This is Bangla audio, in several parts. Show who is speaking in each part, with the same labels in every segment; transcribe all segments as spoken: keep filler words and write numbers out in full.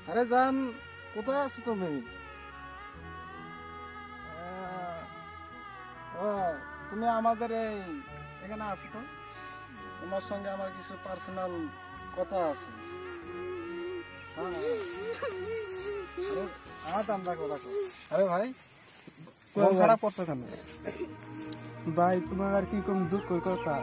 Speaker 1: আরে জান, কোথায় আছো তুমি? ও, তুমি আমাদের এই এখানে আসো তো। তোমার সঙ্গে আমার কিছু পার্সোনাল কথা আছে। আরে ভাই, কোন খারাপ পড়ছো কেন?
Speaker 2: ভাই তোমার আর কি কম দুঃখ কথা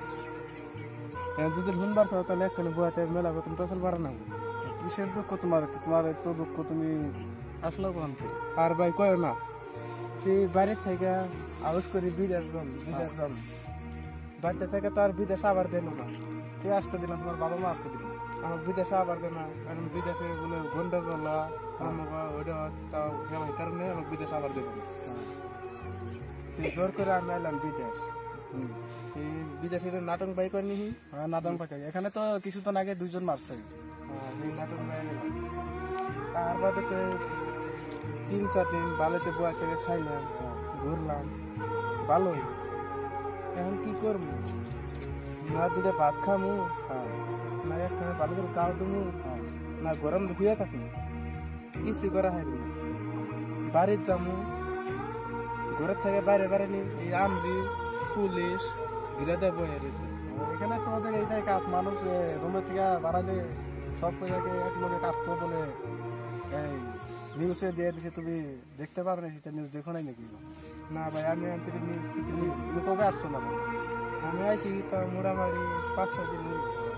Speaker 2: যদি ভুল বাড়ছো তাহলে এখানে বুয়াতে মেলা তুমি তো আসল পারো না।
Speaker 1: কিসের দুঃখ তোমার? তোমার এত দুঃখ তুমি আসলো কোন থেকে?
Speaker 2: আর ভাই কয় না সেই বাইরের থেকে আউস করি বিদেশ যাম বিদেশ যাম বাড়িতে থেকে তো আর বিদেশ আবার দিল না।
Speaker 1: কে আসতে দিল? তোমার বাবা মা আসতে দিল?
Speaker 2: আমার বিদেশে আবার দেয় না, কারণ বিদেশে বলে গন্ডগোল ওইটা তাও এই কারণে আমাকে বিদেশে আবার দেবে না। জোর করে আমি এলাম বিদেশ। এই বিদেশের নাটক বাই করে নিহি।
Speaker 1: হ্যাঁ, নাটক পাকাই। এখানে তো কিছুদিন আগে দুইজন মারছে।
Speaker 2: এই নাটক বাই গেলাম, তার বাদে তো তিন চার দিন বালিতে বুয়া খেয়ে খাইলাম, ঘুরলাম, ভালোই। এখন কি করবো? না দুটা ভাত খামু, না একখানে ভালো করে কাউ দেবো, না গরম দুপুরে থাকি, কিছু করা হয়নি। বাড়ির যাবো, ঘরের থেকে বাইরে বাইরে নি এই আমরি পুলিশ গিরাতে বয়ে রয়েছে।
Speaker 1: এখানে তোমাদের এইটাই কাজ। মানুষ রুমের থেকে বাড়ালে সব জায়গায় এক লোকে কাজ করবো বলে এই নিউজে দিয়ে দিছে। তুমি দেখতে পারো না? সেটা নিউজ দেখো নাই নাকি?
Speaker 2: না ভাই, আমি নিউজ কিছু নিউজ
Speaker 1: তুমি কবে আসছো? না
Speaker 2: আমি আইসি তো মোটামুটি পাঁচ ছয় দিন।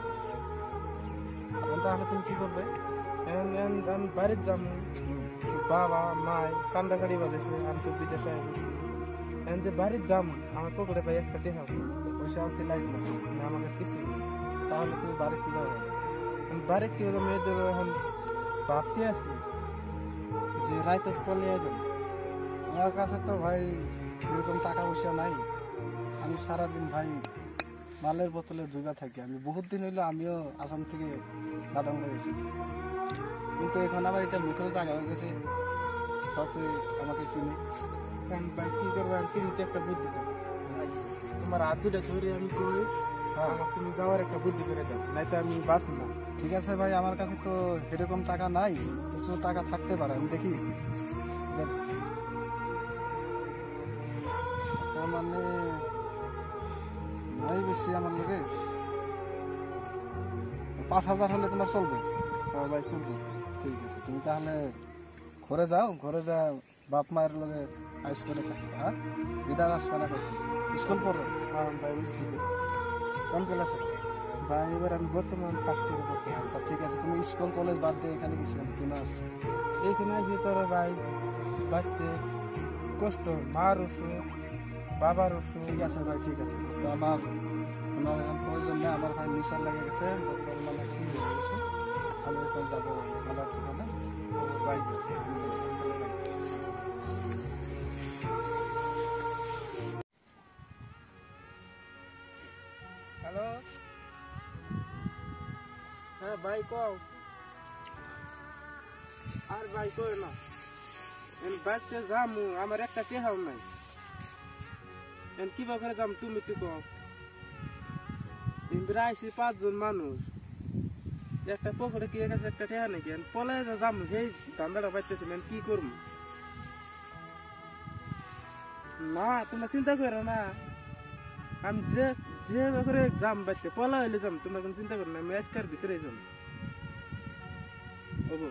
Speaker 1: তাহলে তুমি কি করবে?
Speaker 2: আমি বাড়ির যাবো, বাবা মায় কান্দাকাড়ি বাজেছে, আমি তো বিদেশে এখন যে বাড়ির যাবো আমার পকেটে ভাই একটা দেখা
Speaker 1: পয়সা আনতে লাগবে
Speaker 2: না, আমাকে কিছু।
Speaker 1: তাহলে তুমি বাড়ি কিভাবে?
Speaker 2: বাড়ির কি মেয়েদের এখন ভাবতে আছি যে রাইতে পলে যাবো।
Speaker 1: আমার কাছে তো ভাই এরকম টাকা পয়সা নাই। আমি সারাদিন ভাই মালের বোতলে ডুবা থাকি। আমি বহুত দিন হইলো আমিও আসাম থেকে বাদামরা এসেছি, কিন্তু এখন আমার এটা মুখের জায়গা হয়ে গেছে। সব আমাকে চিনি।
Speaker 2: কারণ ভাই কি করবো, আমি কিনতে একটা বুদ্ধি দেবো। তোমার হাত দুটা ধরে আমি কই আমাকে তুমি যাওয়ার একটা বুদ্ধি করে দাও, নাই তো আমি বাঁচব না।
Speaker 1: ঠিক আছে ভাই, আমার কাছে তো এরকম টাকা নাই। কিছু টাকা থাকতে পারে, আমি দেখি। মানে নাই বেশি আমার লোকে। পাঁচ হাজার হলে তোমার চলবে?
Speaker 2: হ্যাঁ ভাই চলবে।
Speaker 1: ঠিক আছে, তুমি তাহলে ঘরে যাও। ঘরে যা বাপ মায়ের লগে আইস করে থাকবে। হ্যাঁ, বিদায় আসবে না। স্কুল পড়ো?
Speaker 2: হ্যাঁ ভাই বুঝতে পারি।
Speaker 1: কোন ক্লাসে?
Speaker 2: ভাই এবার আমি বর্তমান ফার্স্ট ইয়ারে পড়তে।
Speaker 1: আচ্ছা ঠিক আছে, তুমি স্কুল কলেজ বাদ দিয়ে এখানে কিছু কিনে আসছো?
Speaker 2: এইখানে আসি তোরা ভাই বাড়তে কষ্ট, মার ওষুধ, বাবার ওষুধ।
Speaker 1: ঠিক আছে ভাই, ঠিক আছে। তো আমার আমার এখন প্রয়োজন নেই। আমার ভাই নিশান লেগে গেছে, মানে কি হয়ে গেছে। আমি এখন যাবো আমার সেখানে বাইক আছে।
Speaker 2: হ্যালো, হ্যাঁ ভাই কও। আর ভাই কই না, আমি বাড়িতে যামু, আমার একটা টেহাও নাই। কিবা করে যাম তুমি তো কও। আইসি পাঁচজন মানুষ, একটা পকেটে কি গেছে একটা টেহা নাকি পলে যাম, সেই ধান্দাটা পাইতেছি না, কি করবো। না তোমরা চিন্তা করো না, আমি যে যে করে যাম বাইতে পলা হইলে যাম, তোমরা কোনো চিন্তা করো না। আমি আজকের ভিতরে যাম। ওবো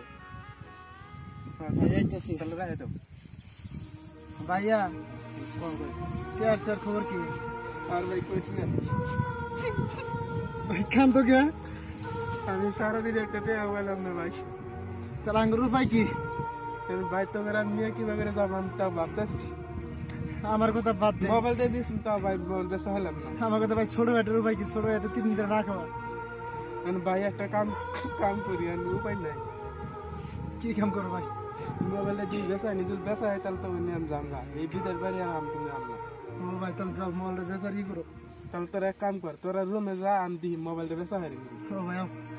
Speaker 2: তাহলে রাখে দাও।
Speaker 1: ভাইয়া চেয়ার চেয়ার খবর কি?
Speaker 2: আর ভাই কইস না
Speaker 1: ভাই খান তো কে?
Speaker 2: আমি সারাদিন একটা টেয়া পেলাম না ভাই।
Speaker 1: তার আঙ্গুর ভাই কি?
Speaker 2: ভাই তো আমি নিয়ে কিভাবে যাবো আমি তাও ভাবতেছি।
Speaker 1: আমার কথা বাদ দে।
Speaker 2: মোবাইল দিয়ে দিয়েছি তাও ভাই বেসা হলাম না।
Speaker 1: আমার কথা ভাই, ছোট ভাইটার উপায় কি? ছোট ভাইটা তিন দিন না খাওয়া।
Speaker 2: ভাই একটা কাম কাম করি, আমি উপায় নাই।
Speaker 1: কি কাম করো ভাই?
Speaker 2: মোবাইলে যদি বেসাই নিজে বেসা হয় তাহলে তো আমি যাম না, এই বিদেশ বাড়ি আর আমি তুমি আম না।
Speaker 1: ও ভাই, তাহলে যাও মোবাইলটা বেচার কি করো?
Speaker 2: তাহলে তোরা এক কাম কর, তোরা রুমে যা, আমি দিই মোবাইলটা বেসা হারি।
Speaker 1: ও ভাই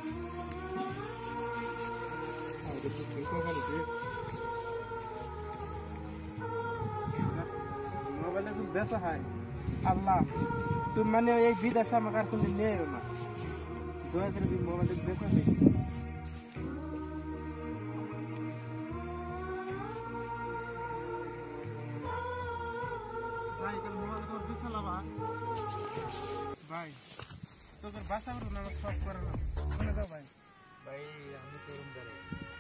Speaker 2: মোবাইলটা যদি বেসা হয় আল্লাহ, তুমি মানে এই বিদেশে আমাকে আর কোনো নিয়ে না। দয়া করে মোবাইলটা বেসা নেই। ভাই তোকে বাসা করবো না আমার সব করে না শুনে যাও ভাই
Speaker 3: ভাই আমি তরুণ দাঁড়ে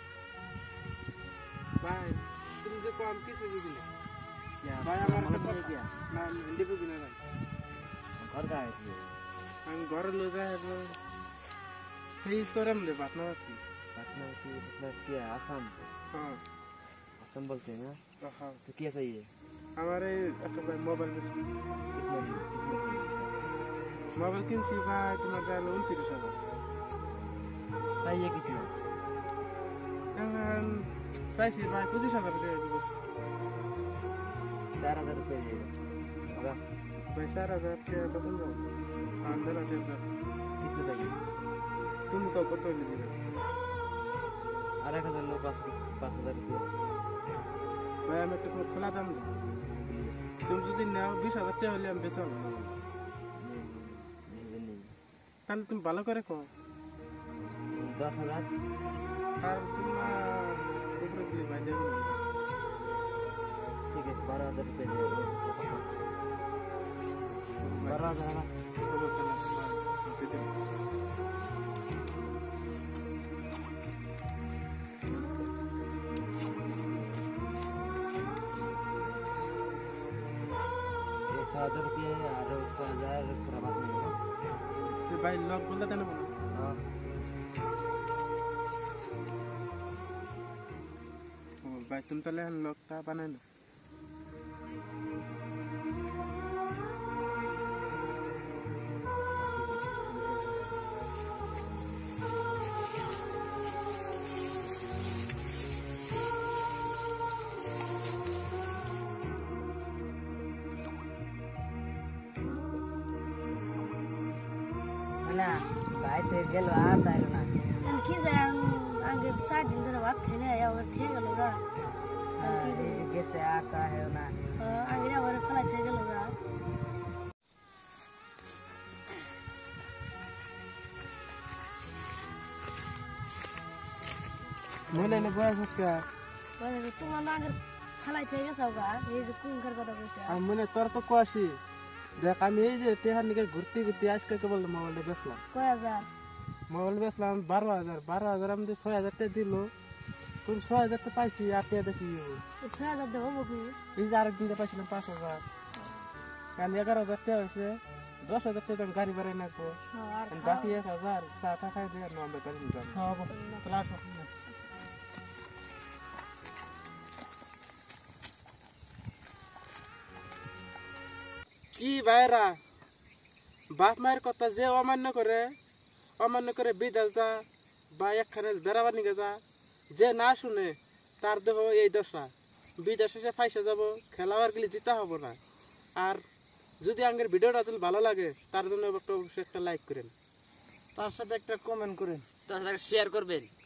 Speaker 2: ভাই তুমি যে কম কিছু বুঝি না ভাই আমার একটা কথা না হিন্দি বুঝি না ভাই
Speaker 3: ঘর का है
Speaker 2: আমি ঘরে লোক আসবো সেই সরম দে পাটনা আছি
Speaker 3: पटना की मतलब क्या आसाम
Speaker 2: হ্যাঁ
Speaker 3: आसाम बोलते हैं ना
Speaker 2: তো হ্যাঁ
Speaker 3: तो क्या चाहिए
Speaker 2: আমার এই একটা ভাই মোবাইল বেশি
Speaker 3: कितना चाहिए कितना चाहिए
Speaker 2: মোবাইল কিনছি ভাই তোমার যাইলো উনত্রিশ হাজার
Speaker 3: चाहिए कितना
Speaker 2: এখন চাইছি ভাই পঁচিশ হাজার দিয়ে দিব
Speaker 3: चार हजार रुपये दिएगा होगा
Speaker 2: ভাই চার হাজার টাকা কখন যাও আন্দাজ আছে
Speaker 3: कितना चाहिए
Speaker 2: তুমি কাউ কত হইলে দিবে
Speaker 3: आठ एक हजार लो पाँच पाँच हजार रुपये
Speaker 2: ভাই আমি একটা তোমার খোলা দাম দিই তুমি যদি নাও বিশ হাজার টাকা হলে আমি বেচাবো
Speaker 3: नहीं नहीं नहीं
Speaker 2: তাহলে তুমি ভালো করে কো
Speaker 3: दस हजार
Speaker 2: আর তোমার উপরে গেলে ভাই দেবো
Speaker 3: ठीक है बारह हजार रुपये दिएगा बारह हजार है ना ये सौ हजार रुपये और सौ हजार थोड़ा बात नहीं होगा
Speaker 2: ভাই লক বলতে দেন না
Speaker 3: हाँ
Speaker 2: ও ভাই তুমি তাহলে লকটা বানাই না
Speaker 3: ना भाई से गेल आता है ना
Speaker 4: की जाए आगे सात दिन धरे भात खाने आया और थे गलोगा
Speaker 3: कैसे आता है ना
Speaker 4: आगे और फला थे गलोगा
Speaker 2: মনে নেই বয়স হচ্ছে
Speaker 4: বলে তোমার আগে ফলা थे গেছাওগা এই যে কোন ঘর কথা কইছে
Speaker 2: আমি মনে তোর তো কোয়াশি দেখ আমি এই যে টেহার নিকে ঘুরতে ঘুরতে আজকে কেবল মোবাইলটা বেচলাম
Speaker 4: কয় হাজার
Speaker 2: মোবাইল বেচলাম বারো হাজার বারো হাজার আমি ছয় হাজার টাকা দিল তুমি ছয় হাজার টাকা পাইছি আর টাকা দেখি
Speaker 4: ছয় হাজার দেবো বকু
Speaker 2: এই যে আরেকদিন পাইছিলাম পাঁচ হাজার কাল এগারো হাজার টাকা হয়েছে দশ হাজার টাকা আমি গাড়ি বাড়াই নাকবো
Speaker 4: আর
Speaker 2: বাকি এক হাজার চা টা খাই দিয়ে আমরা গাড়ি নিতাম ক্লাস কি ভাইরা বাপ মায়ের কথা যে অমান্য করে অমান্য করে বিদেশ যা বা একখানে বেড়াবার নিকে যা যে না শুনে তার দেহ এই দশা বিদেশ এসে ফাইসে যাব খেলাবার গেলে জিতা হবো না আর যদি আঙ্গের ভিডিওটা তাহলে ভালো লাগে তার জন্য একটা অবশ্যই একটা লাইক করেন তার সাথে একটা কমেন্ট করেন
Speaker 3: तो শেয়ার করবেন।